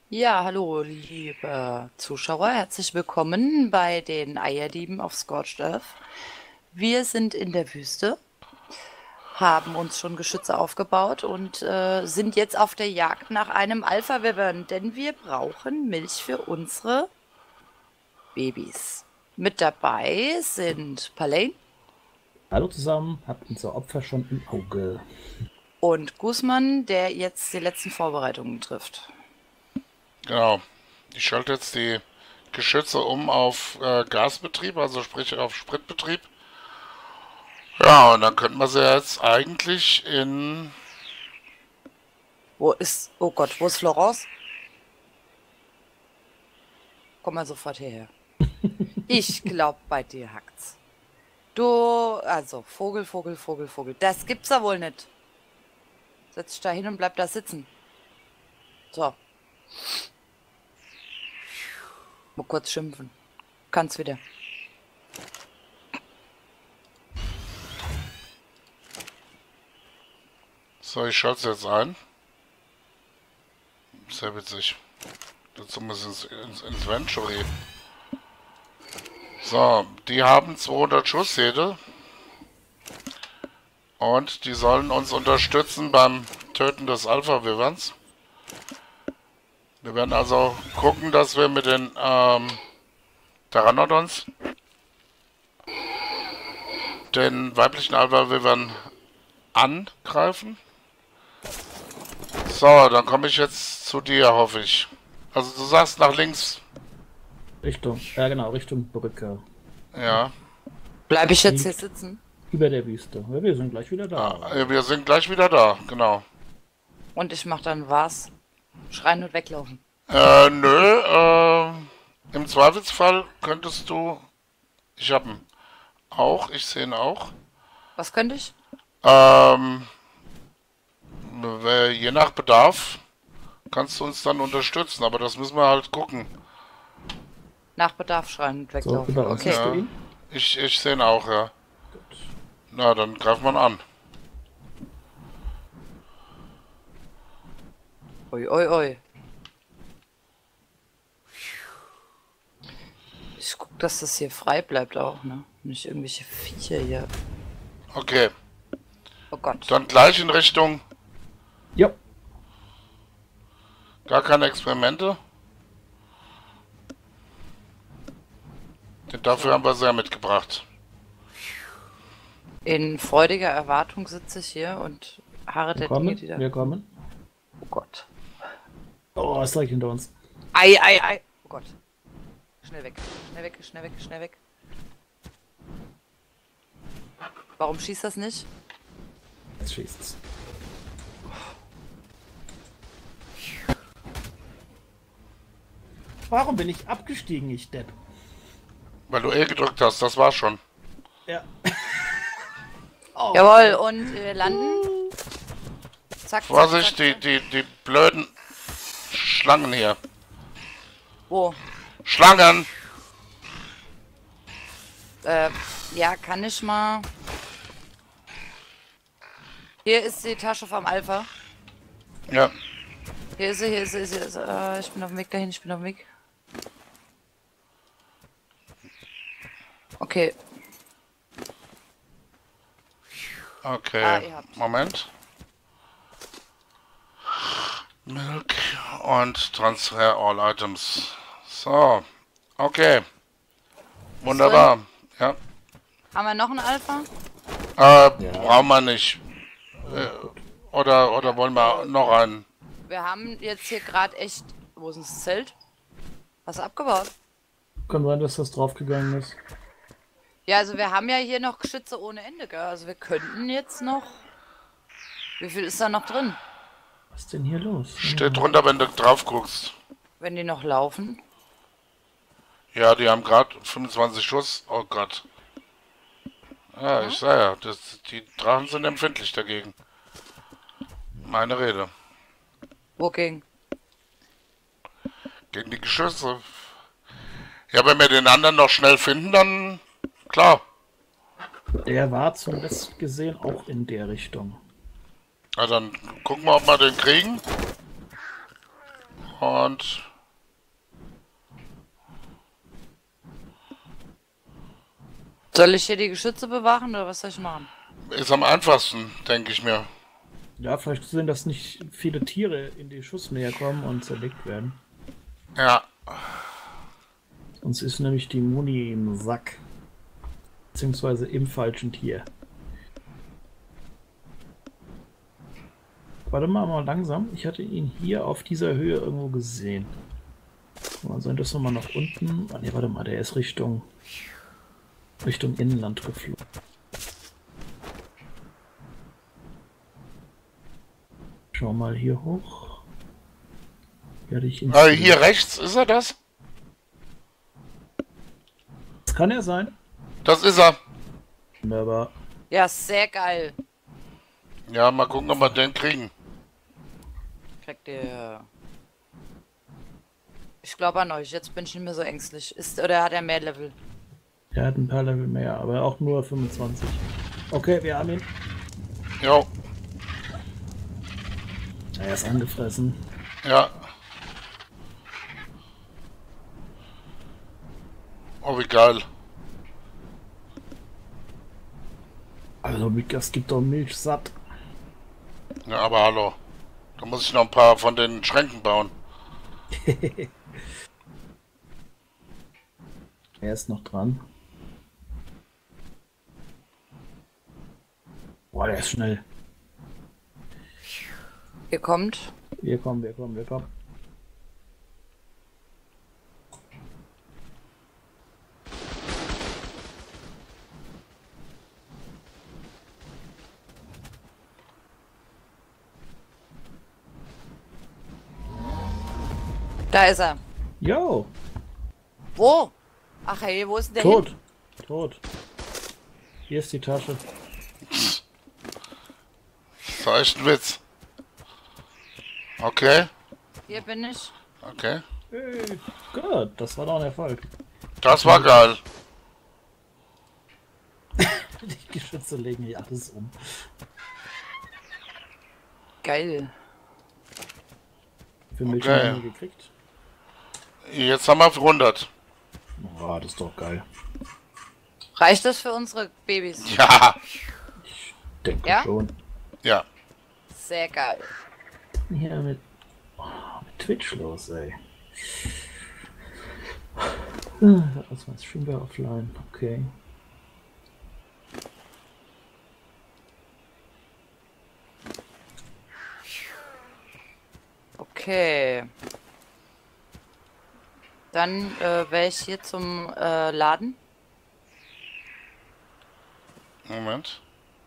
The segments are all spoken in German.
Ja, hallo, liebe Zuschauer. Herzlich willkommen bei den Eierdieben auf Scorched Earth. Wir sind in der Wüste, haben uns schon Geschütze aufgebaut und sind jetzt auf der Jagd nach einem Alpha-Wyvern, denn wir brauchen Milch für unsere Babys. Mit dabei sind Palain Hallo zusammen, habt unser Opfer schon im Auge. und Guzman, der jetzt die letzten Vorbereitungen trifft. Genau. Ich schalte jetzt die Geschütze um auf Gasbetrieb, also sprich auf Spritbetrieb. Ja, und dann könnten wir sie jetzt eigentlich in... Oh Gott, wo ist Florence? Komm mal sofort hierher. Ich glaub, bei dir hackt's. Also Vogel, Vogel, Vogel, Vogel. Das gibt's ja wohl nicht. Setz dich da hin und bleib da sitzen. So, mal kurz schimpfen. Kannst wieder. So, ich schalte sie jetzt ein. Sehr witzig. Dazu muss ich ins Inventory. So, die haben 200 Schuss jede. Und die sollen uns unterstützen beim Töten des Alpha-Wyverns. Wir werden also gucken, dass wir mit den Pteranodons den weiblichen Alpha-Wyvern angreifen. So, dann komme ich jetzt zu dir, hoffe ich. Also du sagst nach links. Ja genau, Richtung Brücke. Ja. Bleib ich jetzt hier Liegt sitzen? über der Wüste. Ja, wir sind gleich wieder da. Wir sind gleich wieder da, genau. Und ich mach dann was? Schreien und weglaufen. Nö, im Zweifelsfall könntest du. Ich hab ihn auch, ich sehe ihn auch. Was könnte ich? Ähm, je nach Bedarf kannst du uns dann unterstützen, aber das müssen wir halt gucken. Nach Bedarf schreien und So, weglaufen. über uns Okay. siehst du Ja, ihn? ich sehe ihn auch, ja. Gut. Na, dann greift man an. Ui, ui, ui. Ich guck, dass das hier frei bleibt auch, ne? Nicht irgendwelche Viecher hier. Okay, Oh Gott. dann gleich in Richtung. Jo, Gar keine Experimente. Denn dafür haben wir sie ja mitgebracht. In freudiger Erwartung sitze ich hier und harre wir der Dinge, kommen, die da. wir kommen. Oh Gott. Oh, ist gleich hinter uns. Ei, ei, ei. Oh Gott. Schnell weg. Schnell weg, schnell weg, schnell weg. Warum schießt das nicht? Jetzt schießt's. Warum bin ich abgestiegen, ich Depp? Weil du gedrückt hast, das war schon. Ja. Jawohl, und wir landen. Zack, Vorsicht, zack, zack. die blöden Schlangen hier. Wo? Schlangen! Ja, kann ich mal. Hier ist die Tasche vom Alpha. Ja, Hier ist sie, hier ist sie, hier ist sie. Ich bin auf dem Weg dahin, ich bin auf dem Weg. Okay. okay. Ihr habt. Moment. Milk und Transfer all items. So, okay. Wunderbar. Ja. Haben wir noch einen Alpha? Brauchen wir nicht. Oder wollen wir noch einen? Wir haben jetzt hier gerade echt. Wo ist denn das Zelt? Hast du abgebaut? Kann sein, dass das draufgegangen ist. Ja, also wir haben ja hier noch Geschütze ohne Ende, gell? Also wir könnten jetzt noch. Wie viel ist da noch drin? Was ist denn hier los? Steht drunter, wenn du drauf guckst. Wenn die noch laufen? Ja, die haben gerade 25 Schuss. Oh Gott. Ja, ich sag ja, die Drachen sind empfindlich dagegen. Meine Rede. Wogegen? Gegen die Geschütze. Ja, wenn wir den anderen noch schnell finden, dann klar. Der war zuletzt gesehen auch in der Richtung. Na, dann gucken wir, ob wir den kriegen. Und Soll ich hier die Geschütze bewachen oder was soll ich machen? ist am einfachsten, denke ich mir. Ja, vielleicht sehen, dass nicht viele Tiere in die Schussnähe kommen und zerlegt werden. Ja. Sonst ist nämlich die Muni im Sack. Beziehungsweise im falschen Tier. Warte mal langsam. Ich hatte ihn hier auf dieser Höhe irgendwo gesehen. Mal sein, das nochmal nach unten. Ah, nee, warte mal, der ist Richtung Inland geflogen. Schau mal hier hoch. Werde ich ihn Hier rechts, ist er das? Das kann er sein. Das ist er. Wunderbar. Ja, sehr geil. Ja, mal gucken, ob wir den kriegen. Kriegt ihr. Ich glaube an euch, jetzt bin ich nicht mehr so ängstlich. Oder hat er mehr Level? Er hat ein paar Level mehr, aber auch nur 25. Okay, wir haben ihn. Jo, Er ist angefressen. ja. Oh, wie geil. Also, das gibt doch Milch satt. Ja, aber hallo. Da muss ich noch ein paar von den Schränken bauen. Er ist noch dran. Boah, der ist schnell. Ihr kommt. Wir kommen, wir kommen, wir kommen. Da ist er. Jo, Wo? Ach hey, wo ist denn der tot. hin? Tot. Hier ist die Tasche. Das war echt ein Witz. Okay, Hier bin ich. okay. Hey, gut, das war doch ein Erfolg. Das war geil. Die Geschütze legen hier alles um. Geil. Für Milch Okay. haben wir gekriegt. Jetzt haben wir 100. Oh, das ist doch geil. Reicht das für unsere Babys? Ja, Denke Ja? schon. ja. Sehr geil. Hier mit Twitch los, ey. Was war Stream war offline? Okay. Okay. Dann wäre ich hier zum Laden. Moment.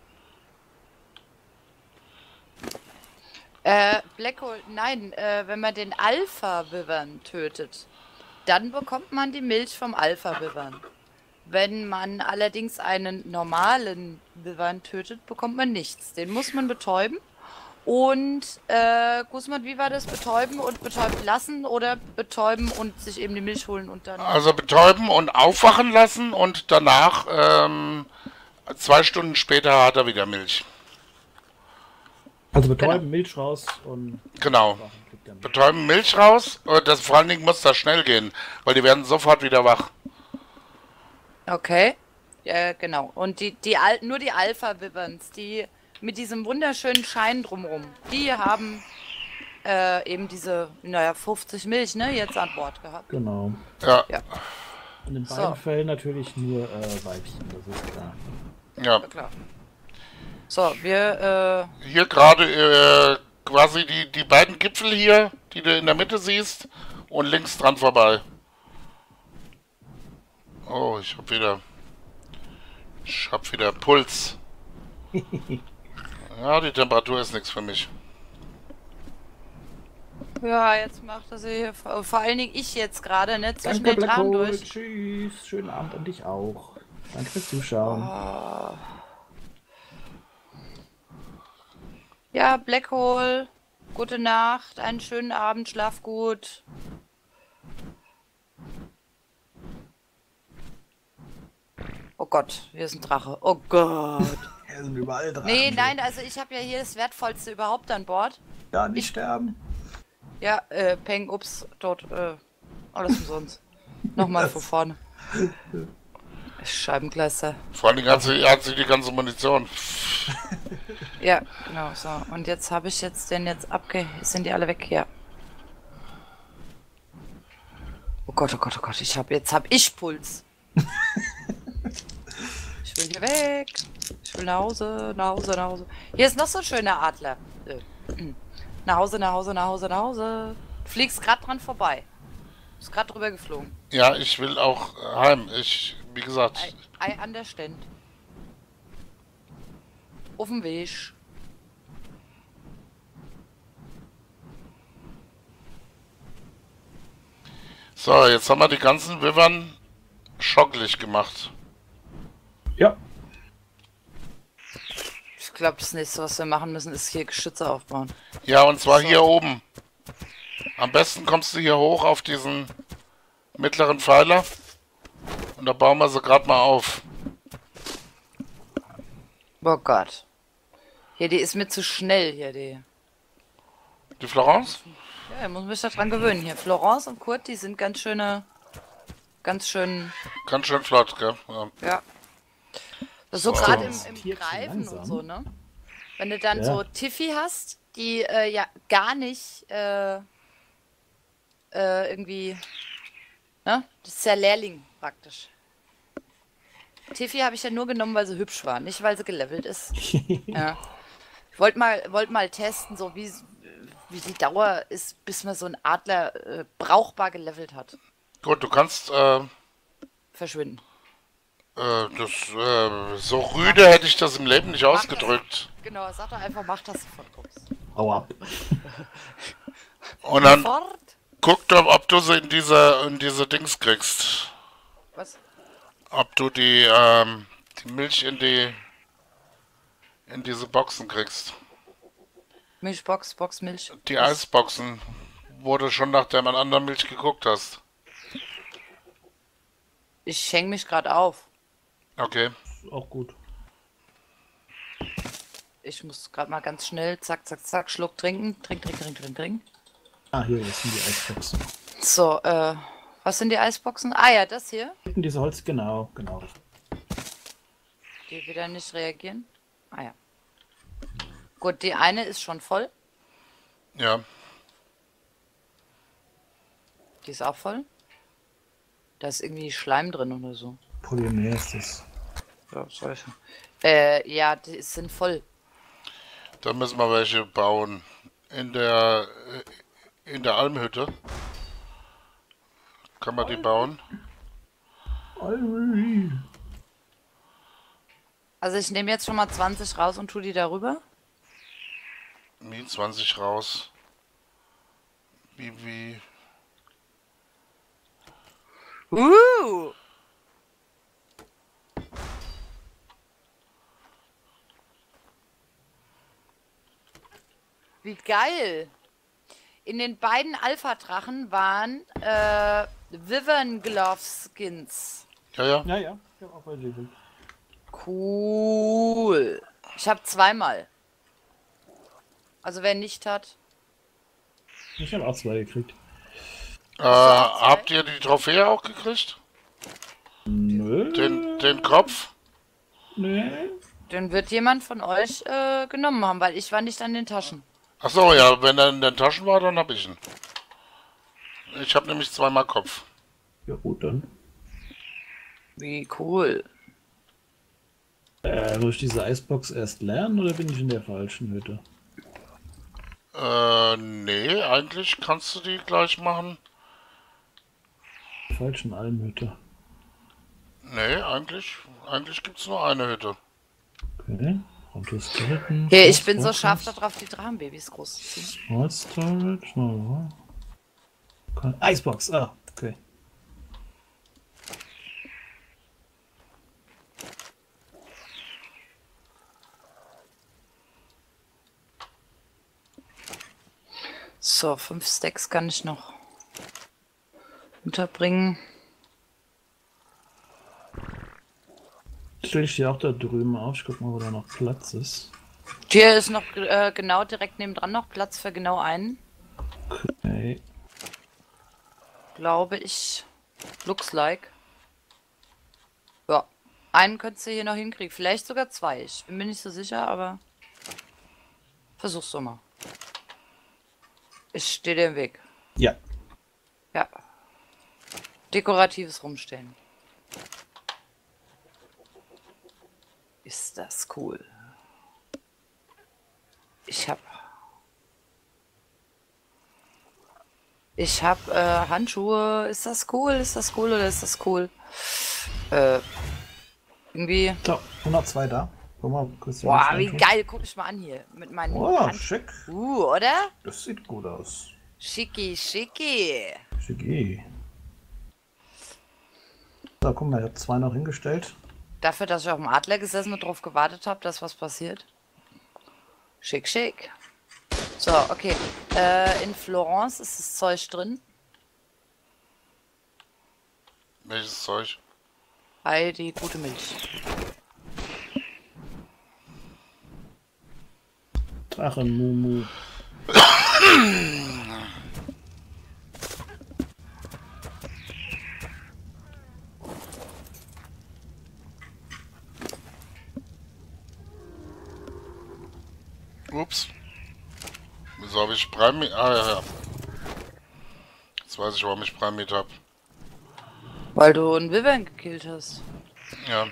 Blackhole, nein, wenn man den Alpha-Wivern tötet, dann bekommt man die Milch vom Alpha-Wivern. Wenn man allerdings einen normalen Wivern tötet, bekommt man nichts. Den muss man betäuben. Und, Guzman, wie war das? Betäuben und betäubt lassen oder betäuben und sich eben die Milch holen und dann... Also betäuben und aufwachen lassen und danach, 2 Stunden später hat er wieder Milch. Also betäuben, Milch raus und Genau. kriegt er Milch. Betäuben, Milch raus. Und das, vor allen Dingen muss das schnell gehen, weil die werden sofort wieder wach. Okay, genau. Und nur die Alpha-Wiverns, die mit diesem wunderschönen Schein drumrum, die haben eben diese, 50 Milch, ne, jetzt an Bord gehabt. Genau. Ja, Ja, In den So. beiden Fällen natürlich nur Weibchen, das ist klar. ja. klar. So, wir, Hier gerade quasi die beiden Gipfel hier, die du in der Mitte siehst, und links dran vorbei. Oh, ich hab wieder Puls. Ja, die Temperatur ist nichts für mich. ja, jetzt macht das hier, vor allen Dingen ich jetzt gerade, ne, zwischen Danke, den Tagen Blackhole. durch. Tschüss. Schönen Abend an dich auch. Danke fürs Zuschauen. Ja, Blackhole, gute Nacht, einen schönen Abend, schlaf gut. Oh Gott, hier ist ein Drache. Oh Gott. Wir sind überall dran. Nee, nein, also ich habe ja hier das Wertvollste überhaupt an Bord. Ja, nicht sterben. Ja, Peng, ups, tot, alles umsonst. Nochmal von vorne. Scheibenkleister. Vor allem hat sie die ganze Munition. Ja, genau, so. Und jetzt habe ich den jetzt sind die alle weg? Ja. Oh Gott, oh Gott, oh Gott, jetzt hab ich Puls. Ich will hier weg. Ich will nach Hause, nach Hause, nach Hause. Hier ist noch so ein schöner Adler. Nach Hause, nach Hause, nach Hause, nach Hause. Du fliegst gerade dran vorbei. Du bist gerade drüber geflogen. Ja, ich will auch heim. Wie gesagt. I understand. Auf dem Weg. So, jetzt haben wir die ganzen Wivern schocklich gemacht. Ja. Ich glaube, das nächste, was wir machen müssen, ist hier Geschütze aufbauen. Ja, und zwar So. hier oben. Am besten kommst du hier hoch auf diesen mittleren Pfeiler. Und da bauen wir sie gerade mal auf. Oh Gott. Hier, die ist mir zu schnell, hier, die. Die Florence? Ja, ich muss mich daran gewöhnen. Hier, Florence und Kurt, die sind ganz schön... Ganz schön flott, gell? Ja. Ja. So So. gerade Das im Tierchen Greifen langsam. und so, ne? Wenn du dann Ja. so Tiffy hast, die ja gar nicht irgendwie... Ne? Das ist ja Lehrling praktisch. Tiffy habe ich ja nur genommen, weil sie hübsch war, nicht weil sie gelevelt ist. Ja. Ich wollte mal testen, so wie die Dauer ist, bis man so einen Adler brauchbar gelevelt hat. Gut, du kannst Verschwinden. so rüde hätte ich das im Leben nicht ausgedrückt. Genau, sag doch einfach, mach das sofort. Hau ab. Und dann Sofort? guck doch, ob du sie in diese Dings kriegst. Was? Ob du die Milch in diese Boxen kriegst. Milchbox, Milch. Die Eisboxen, wo du schon nach der anderen Milch geguckt hast. Ich hänge mich gerade auf. Okay. Auch gut. Ich muss gerade mal ganz schnell, zack, zack, zack, Schluck trinken. Trink. Ah, hier sind die Eisboxen. So, was sind die Eisboxen? Ah ja, das hier. Hinten diese Holz, genau. Die wieder nicht reagieren. Ah ja. Gut, die eine ist schon voll. Ja. Die ist auch voll. Da ist irgendwie Schleim drin oder so. Polymer ist das. Ja, solche. Ja, die sind voll. Da müssen wir welche bauen. In der Almhütte. Kann man die bauen? Also ich nehme jetzt schon mal 20 raus und tue die darüber. Wie 20 raus. Wie. Wie geil! In den beiden Alpha-Drachen waren Wyvern Glove Skins. Ja. Ja. Ich hab auch welche. Cool. Ich habe zweimal. Also wer nicht hat. Ich habe auch 2 gekriegt. Habt ihr die Trophäe auch gekriegt? Nö. Den Kopf? Nee. Den wird jemand von euch genommen haben, weil ich war nicht an den Taschen. Ach so, ja, wenn er in den Taschen war, dann hab ich ihn. Ich habe nämlich zweimal Kopf. Ja gut, dann. Wie cool. Muss ich diese Eisbox erst lernen oder bin ich in der falschen Hütte? Nee, eigentlich kannst du die gleich machen. Falschen Almhütte. Nee, eigentlich gibt's nur eine Hütte. Okay. Skeleton, Hier, ich bin so scharf darauf, die Drachenbabys groß zu ziehen. Small Storage. Eisbox, okay. So, 5 Stacks kann ich noch unterbringen. Stelle ich die auch da drüben auf. Ich guck mal, wo da noch Platz ist. Hier ist noch genau direkt nebendran noch Platz für genau einen. Okay. Okay. Glaube ich. Looks like. Ja. Einen könntest du hier noch hinkriegen. Vielleicht sogar zwei. Ich bin mir nicht so sicher, aber versuch's doch mal. Ich stehe dir im Weg. Ja. Ja. Dekoratives Rumstehen. Ist das cool. Ich hab Handschuhe. Ist das cool? Ist das cool oder ist das cool? Irgendwie. So, 102 da. Guck mal, kurz Boah, wie geil. Guck mich mal an hier. Mit meinen Oh, schick. oder? Das sieht gut aus. Schicki, schicki. Schicki. So, guck mal, ich habe 2 noch hingestellt. Dafür, dass ich auf dem Adler gesessen und drauf gewartet habe, dass was passiert. Schick, schick. So, okay. In Florence ist das Zeug drin. Welches Zeug? Ei, die gute Milch. Drachenmumu. Ups. Wieso habe ich Prime? Ah, ja. Jetzt weiß ich, warum ich Prime habe. Weil du einen Wyvern gekillt hast. Ja.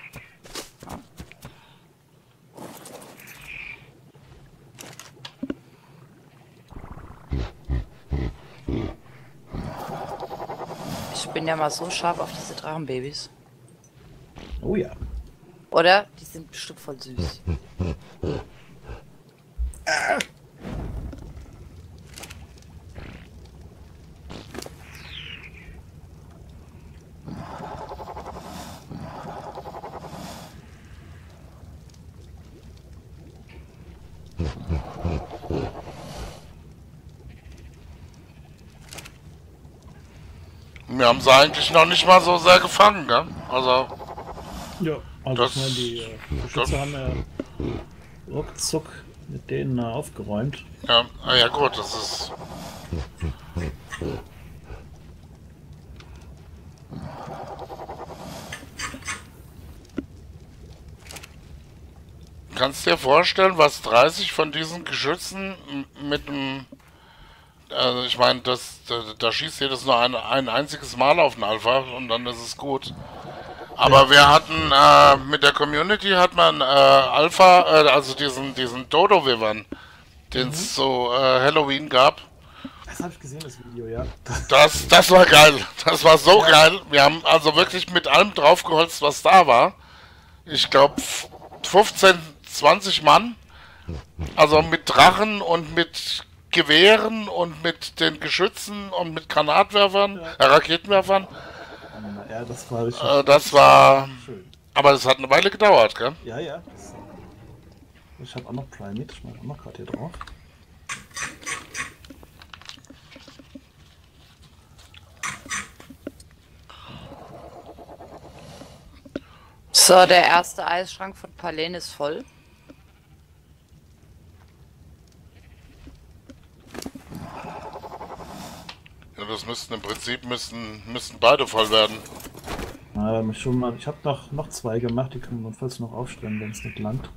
Ich bin ja mal so scharf auf diese Drachenbabys. Oh ja. Oder? Die sind bestimmt voll süß. Wir haben sie eigentlich noch nicht mal so sehr gefangen, gell? Also, Ja, also Das- ich meine, die Geschütze haben ja ruckzuck mit denen aufgeräumt. ja, ah, ja gut, das ist... Kannst dir vorstellen, was 30 von diesen Geschützen mit einem... Also ich meine, da schießt jedes nur ein einziges Mal auf den Alpha und dann ist es gut. Aber wir hatten, mit der Community hat man Alpha, also diesen Dodo-Wyvern, den es zu Halloween gab. Das habe ich gesehen, das Video, ja. Das war geil. Das war so geil. Wir haben also wirklich mit allem draufgeholzt, was da war. Ich glaube 15, 20 Mann. Also mit Drachen und mit Gewehren und mit den Geschützen und mit Granatwerfern, Raketenwerfern. Ja, das war richtig Das war... schön. Aber das hat eine Weile gedauert, gell? Ja, ja. Ich habe auch noch Prime mit. Ich mache auch noch gerade hier drauf. So, der erste Eisschrank von Palen ist voll. Ja, das müssten im Prinzip müssten beide voll werden. Schon mal, ich habe noch 2 gemacht, die können wir notfalls noch aufstellen, wenn es nicht langt.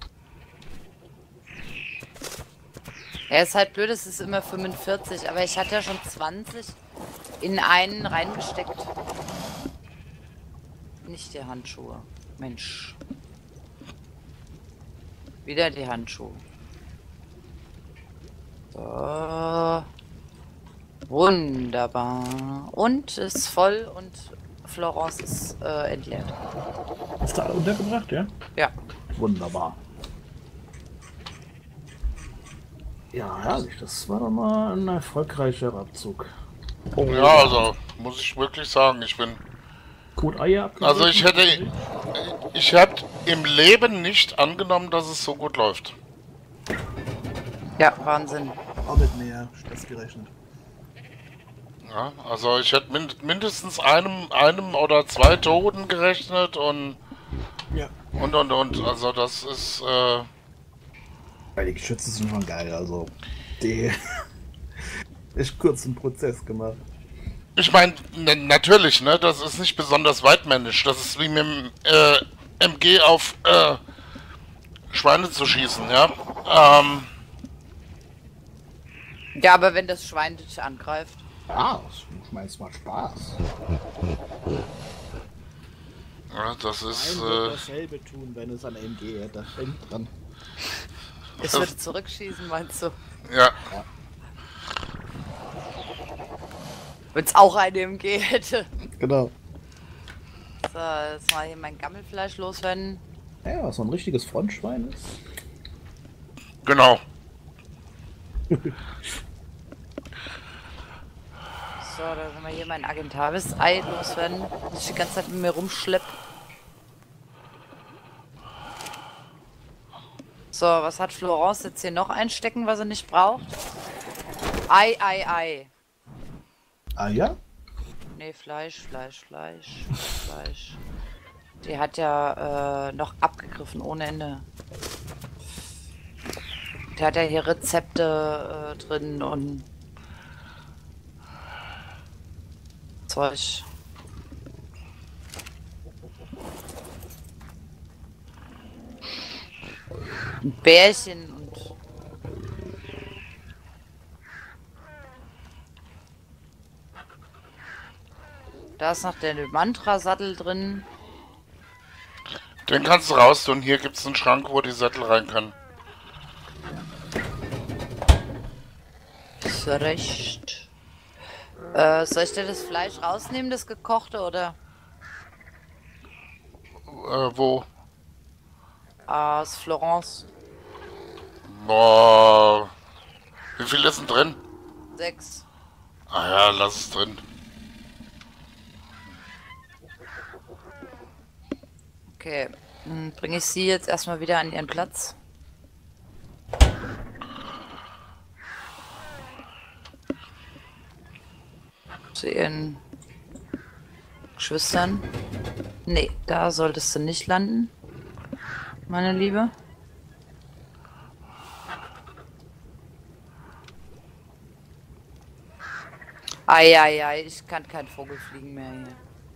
Er ist halt blöd, es ist immer 45, aber ich hatte ja schon 20 in einen reingesteckt. Nicht die Handschuhe. Mensch. Wieder die Handschuhe. So. Wunderbar. Und ist voll und Florence ist entleert. Hast du alle untergebracht, ja? Ja. Wunderbar. Ja, herrlich. Das war doch mal ein erfolgreicher Abzug. Oh, Ja, also muss ich wirklich sagen, ich bin... gut Eier abgegeben. Also ich hätte im Leben nicht angenommen, dass es so gut läuft. Ja, Wahnsinn. auch mit mehr Stress gerechnet. Ja, also ich hätte mindestens einem oder 2 Toten gerechnet und Ja. und. Also das ist Weil die Geschütze sind schon geil, also die echt kurzen Prozess gemacht. Ich meine, natürlich, ne? Das ist nicht besonders weitmännisch. Das ist wie mit dem MG auf Schweine zu schießen, ja. Ja, aber wenn das Schwein dich angreift. Ja, ich meine, es macht Spaß. Ja, das ist. Nein, wird dasselbe tun, wenn es an MG hätte. Denk dran. Es würde zurückschießen, meinst du? Ja. Wenn es auch eine MG hätte. Genau. So, jetzt mal hier mein Gammelfleisch loswerden. Ja, was so ein richtiges Frontschwein ist. Genau. So, dann haben wir hier mein Agentavis-Ei loswerden, das ich die ganze Zeit mit mir rumschlepp. So, was hat Florence jetzt hier noch einstecken, was er nicht braucht? Ei. Ah ja? Nee, Fleisch. Die hat ja noch abgegriffen ohne Ende. Die hat ja hier Rezepte drin und Zeug. Ein Bärchen und da ist noch der Mantra-Sattel drin. Den kannst du raus tun. Hier gibt es einen Schrank, wo die Sättel rein können. Ist recht. Soll ich dir das Fleisch rausnehmen, das gekochte, oder? Wo? Aus Florence. Boah. Wie viel ist denn drin? 6. Ah ja, lass es drin. Okay, dann bringe ich sie jetzt erstmal wieder an ihren Platz. Zu ihren Geschwistern. Nee, da solltest du nicht landen, meine Liebe. Eieiei, ich kann kein Vogel fliegen mehr hier.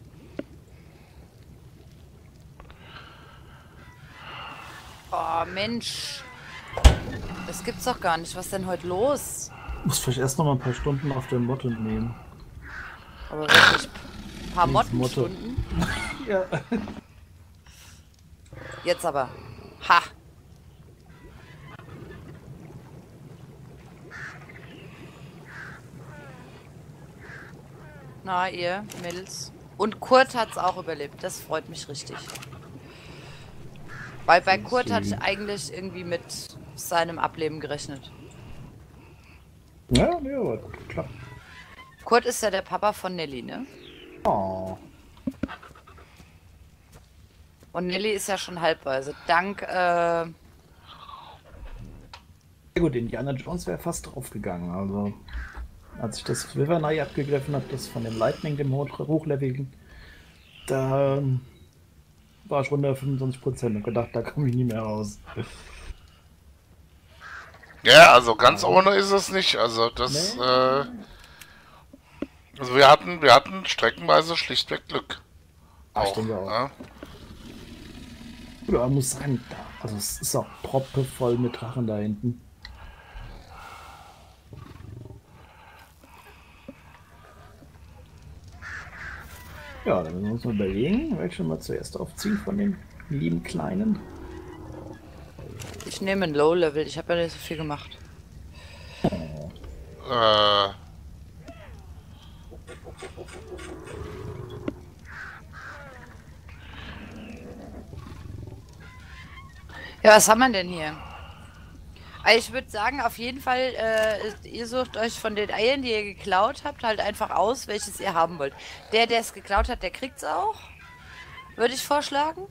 Oh Mensch, das gibt's doch gar nicht. Was ist denn heute los? Muss vielleicht erst noch mal ein paar Stunden auf der Motte nehmen. Aber wirklich ein paar Motte. Mottenstunden. Ja. Jetzt aber. Ha! Na, ihr Mädels. Und Kurt hat's auch überlebt. Das freut mich richtig. Weil bei Kurt hatte ich eigentlich irgendwie mit seinem Ableben gerechnet. Ja, nee, aber klar. Kurt ist ja der Papa von Nelly, ne? Oh. Und Nelly ist ja schon halbweise. Dank, Ja gut, Indiana Jones wäre fast draufgegangen. Also, als ich das Wivernai abgegriffen habe, das von dem Lightning, dem Hochleveligen, da war ich runter 25% und gedacht, da komme ich nie mehr raus. Ja, also ganz ohne ist es nicht. Also das, Nee. also wir hatten streckenweise schlichtweg Glück. Ich denke auch. Ja. Ja, man muss sagen, also es ist auch proppevoll mit Drachen da hinten. Ja, dann müssen wir uns mal überlegen, welche wir zuerst aufziehen von den lieben Kleinen. ich nehme ein Low-Level. Ich habe ja nicht so viel gemacht. Ja, was haben wir denn hier? Also ich würde sagen, auf jeden Fall, ihr sucht euch von den Eiern, die ihr geklaut habt, halt einfach aus, welches ihr haben wollt. Der es geklaut hat, der kriegt's auch. Würde ich vorschlagen.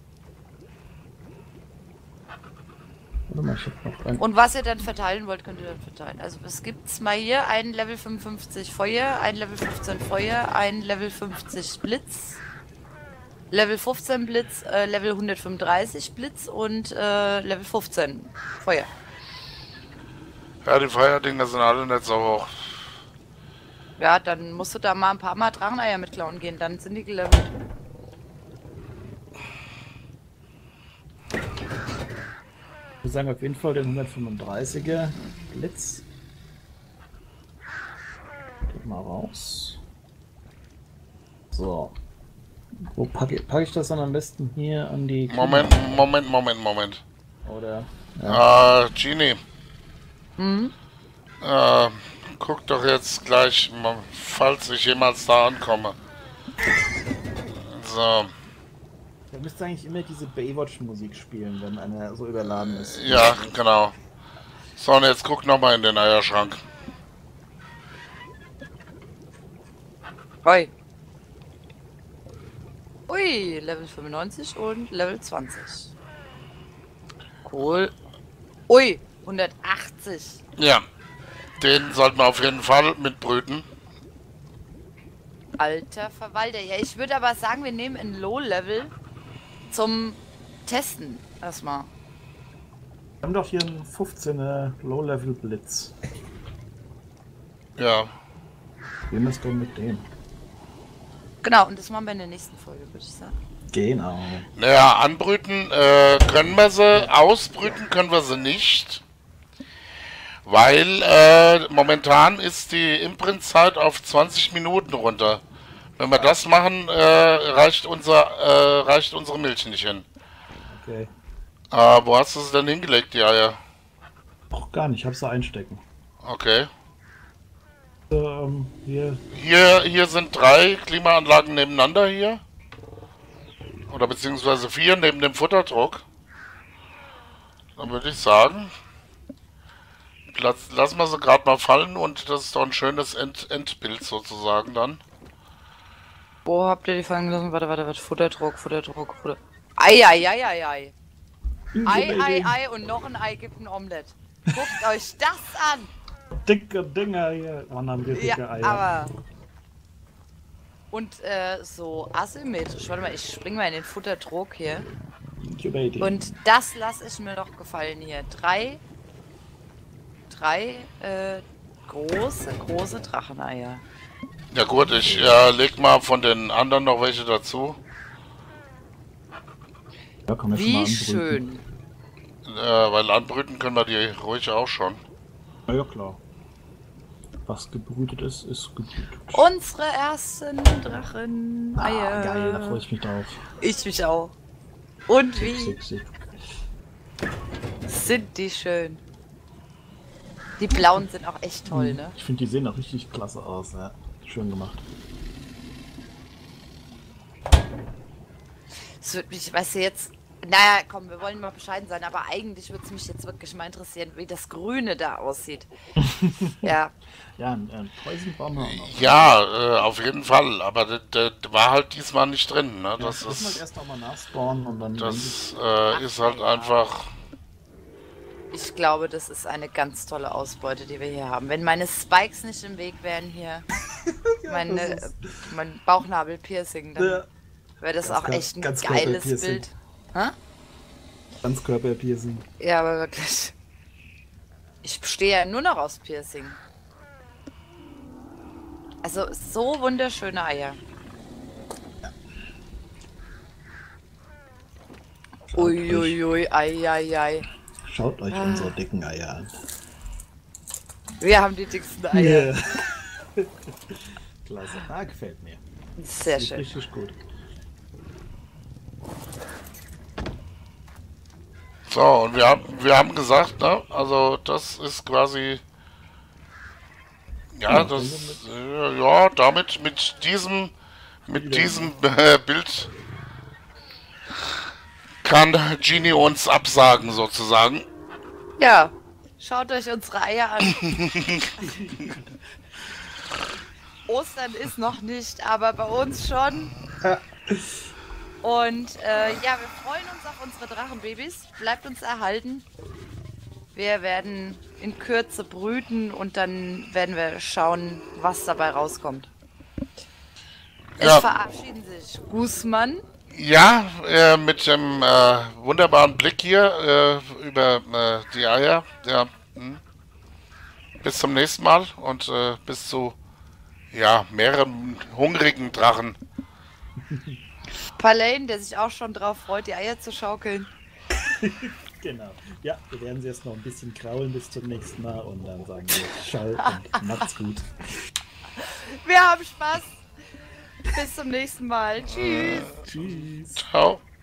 Warte mal, ich hab noch einen. Und was ihr dann verteilen wollt, könnt ihr dann verteilen. Also es gibt's mal hier ein Level 55 Feuer, ein Level 15 Feuer, ein Level 50 Blitz, Level 15 Blitz, Level 135 Blitz und Level 15 Feuer. Ja, die Feuerdinger sind alle nicht so hoch. Ja, dann musst du da mal ein paar Mal Dracheneier mitklauen gehen, dann sind die gelevelt. Ich würde sagen, auf jeden Fall den 135er Blitz. Geht mal raus. So. Wo packe ich das dann am besten hier an die... Moment. Oder... Genie. Mhm. Guck doch jetzt gleich, falls ich jemals da ankomme. So. Da müsste eigentlich immer diese Baywatch-Musik spielen, wenn einer so überladen ist. Ja, genau. So, und jetzt guck nochmal in den Eierschrank. Ui. Ui, Level 95 und Level 20. Cool. Ui, 180. Ja. Den sollten wir auf jeden Fall mitbrüten. Alter Verwalter. Ja, ich würde aber sagen, wir nehmen ein Low-Level zum Testen erstmal. Wir haben doch hier einen 15er Low-Level-Blitz. Ja. Wie ist denn mit dem? Genau, und das machen wir in der nächsten Folge, würde ich sagen. Genau. Naja, anbrüten können wir sie, ausbrüten können wir sie nicht. Weil momentan ist die Imprint-Zeit auf 20 Minuten runter. Wenn wir das machen, reicht unsere Milch nicht hin. Okay. Wo hast du sie denn hingelegt, die Eier? Auch gar nicht, ich habe sie einstecken. Okay. Hier. Hier sind 3 Klimaanlagen nebeneinander hier. Oder beziehungsweise 4 neben dem Futterdruck. Dann würde ich sagen, lassen wir sie gerade mal fallen und das ist doch ein schönes Endbild sozusagen dann. Wo habt ihr die fallen gelassen? Warte. Futterdruck. Ei. Ei und noch ein Ei gibt ein Omelett. Guckt euch das an! Dicke Dinger hier. Wann haben wir dicke Ja, Eier? aber... Und so asymmetrisch. Warte mal, ich spring mal in den Futterdruck hier. Gute Idee. Und das lasse ich mir doch gefallen hier. Drei große Dracheneier. Ja gut, ich leg mal von den anderen noch welche dazu. Ja, kann man schon mal Wie anbrüten. schön. Weil anbrüten können wir die ruhig auch schon. Na ja, klar. Was gebrütet ist, ist gebrütet. Unsere ersten Dracheneier. Geil, da freue ich mich drauf. Ich mich auch. Und wie Sick. sind die schön. Die blauen sind auch echt toll, ne? Ich finde, die sehen auch richtig klasse aus. Ja. Schön gemacht. Das würde mich, weißt du, jetzt... Naja, komm, wir wollen mal bescheiden sein, aber eigentlich würde es mich jetzt wirklich mal interessieren, wie das Grüne da aussieht. Ja. Ja, ein Poison brauchen wir auch noch. Ja, auf jeden Fall, aber der war halt diesmal nicht drin, ne? Ja, Das müssen wir ist, erst nochmal nachspawnen und dann... das ist halt einfach... Ich glaube, das ist eine ganz tolle Ausbeute, die wir hier haben. Wenn meine Spikes nicht im Weg wären hier, mein Bauchnabel-Piercing, dann wäre das auch echt ein geiles Bild. Hä? Ganzkörper-Piercing. Ja, aber wirklich. Ich bestehe ja nur noch aus Piercing. Also, so wunderschöne Eier. Uiuiui, ei. Schaut euch unsere dicken Eier an. Wir haben die dicksten Eier. Yeah. Klasse. Gefällt mir. Sehr Sieht schön. richtig gut. So, und wir haben gesagt, ne, also das ist quasi, ja, damit mit diesem Bild kann Genie uns absagen sozusagen. Ja, schaut euch unsere Eier an. Ostern ist noch nicht, aber bei uns schon. Und ja, wir freuen uns auf unsere Drachenbabys. Bleibt uns erhalten. Wir werden in Kürze brüten und dann werden wir schauen, was dabei rauskommt. Es verabschieden sich Guzman. Ja, mit dem wunderbaren Blick hier über die Eier. Ja, bis zum nächsten Mal und bis zu ja, mehrere hungrigen Drachen. Palain, der sich auch schon drauf freut, die Eier zu schaukeln. Genau. Ja, wir werden sie jetzt noch ein bisschen kraulen bis zum nächsten Mal und dann sagen wir Ciao und macht's gut. Wir haben Spaß. Bis zum nächsten Mal. Tschüss. Tschüss. Ciao.